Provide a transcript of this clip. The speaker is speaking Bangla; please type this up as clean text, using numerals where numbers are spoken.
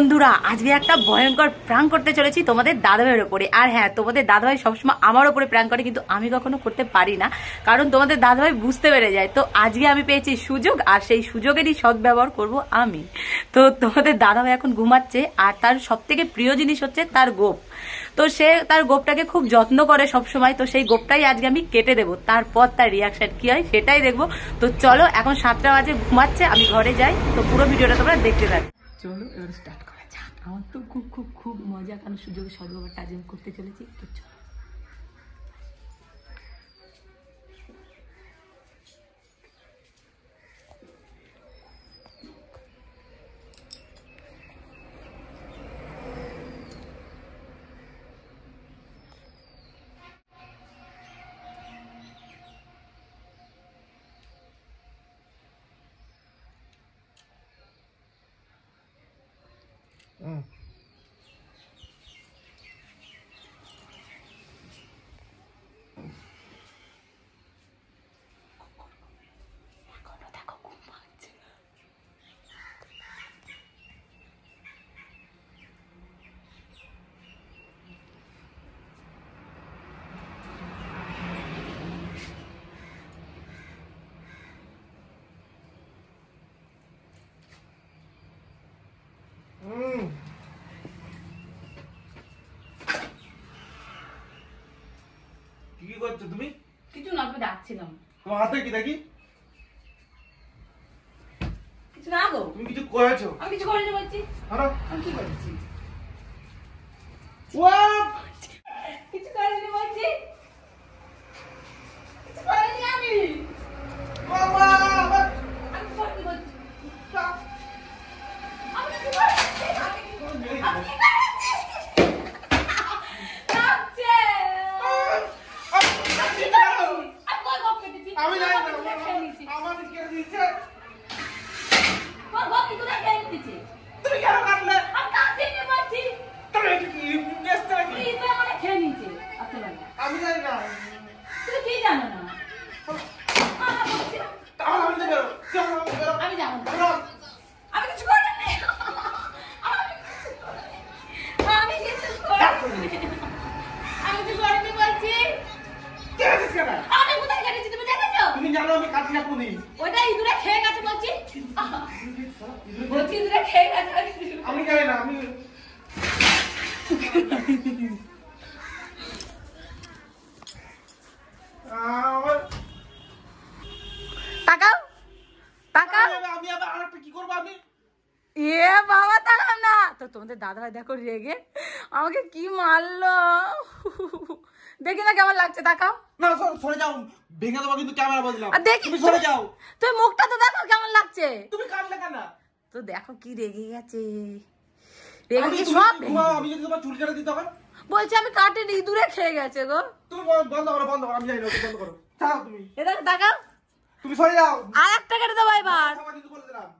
বন্ধুরা আজকে একটা ভয়ঙ্কর প্র্যাঙ্ক করতে চলেছি তোমাদের দাদাভাইয়ের উপরে। আর হ্যাঁ, তোমাদের দাদাভাই সবসময় আমার উপরে প্র্যাঙ্ক করে, কিন্তু আমি কখনো করতে পারি না, কারণ তোমাদের দাদাভাই বুঝতে পেরে যায়। তো আজকে আমি পেয়েছি সুযোগ, আর সেই সুযোগেরই সদ্ব্যবহার করব আমি। তো তোমাদের দাদাভাই এখন ঘুমাচ্ছে, আর তার সব থেকে প্রিয় জিনিস হচ্ছে তার গোপ। তো সে তার গোপটাকে খুব যত্ন করে সবসময়। তো সেই গোপটাই আজকে আমি কেটে দেবো, তারপর তার রিয়াকশন কি হয় সেটাই দেখবো। তো চলো, এখন 7টা বাজে, ঘুমাচ্ছে, আমি ঘরে যাই। তো পুরো ভিডিওটা তোমরা দেখতে থাকো। চলো এবার স্টার্ট করা যাক। আমার তো খুব খুব খুব মজা, কারণ সুযোগের সদ্ব্যবহারটা আজ আমি করতে চলেছি। তো চলো। কি করছো তুমি? কিছু না, আমি ডাকছিলাম। তোমার হাতে কি দেখি? কিছু না গো। তুমি কিছু করেছো? আমি কিছু করিনি বলছি। আরে আমি কি করেছি? ওয়াও! কিছু করিনি বলছি। কিছু করিনি আমি। বাবা! আমি কি বলছি? আমি কিছু করিনি। আমি কি করেছি? লাগছে। আমি জানি না, আমার কে দিয়েছে? তুমি কেন কাটলে? তুমি কি নেস্তে নাকি? আমি জানি না। তাহলে আমি দেব। আমি জানো না। আমি কিছু করিনি। আমি কিছু করিনি। আমি কিছু করিনি বলছি। কে দিছ কেন? আমি কোথায় কেটেছি তুমি দেখেছো? তুমি জানো আমি কাটি না কোনি। ওটা ইঁদুরে খেয়ে গেছে বলছি। বলছি ইঁদুরে খেয়ে গেছে। আমি জানি না, আমি আমার তাকাও তাকাও। আমি আবার আরেকটা কি করব আমি? এ বাবা, তাকাও না তো। তোমাদের দাদাভাই দেখো রেগে আমাকে কি মারলো। দেখি না কেমন লাগছে, তাকাও। না সরে যাও, ভেঙে দেবো কিন্তু ক্যামেরা বদলাও। আর দেখি তুমি সরে যাও। তুমি মুখটা তো দেখো কেমন লাগছে। তুমি কাটলে কেন? তো দেখো কি রেগে গেছে। রেগে কি সব আমি যদি তোমার চুল কেটে দিই তখন? বলছি আমি কাটিনি, ইঁদুরে খেয়ে গেছে গো। তুমি বন্ধ করো, আমি জানি না, বন্ধ করো। যাও তুমি। এটা তাকাও। তুমি সরে যাও। আর একটা কেটে দেবো এবার। আমার কিন্তু বলে দিলাম।